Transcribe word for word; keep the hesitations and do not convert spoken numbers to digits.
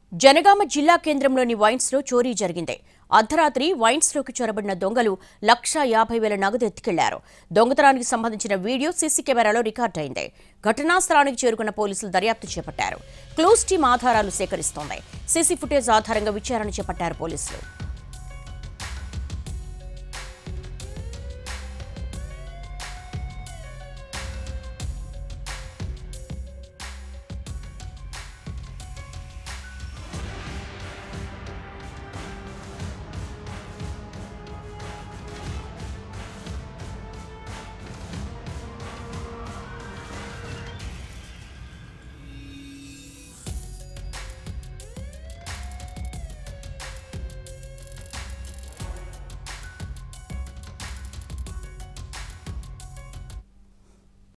జనగామ జిల్లా కేంద్రంలోని వైన్స్ లో చోరీ జరిగింది. అర్ధరాత్రి వైన్స్ లోకి చొరబడిన దొంగలు లక్ష యాభై వేల నగదు ఎత్తుకెళ్లారు. దొంగతనానికి సంబంధించిన వీడియో సీసీ కెమెరాలో రికార్డైంది. ఘటనా స్థలానికి చేరుకున్న పోలీసులు దర్యాప్తు చేపట్టారు. క్లూస్ టీమ్ ఆధారాలు సేకరిస్తోంది. సీసీ ఫుటేజ్ ఆధారంగా విచారణ చేపట్టారు పోలీసులు.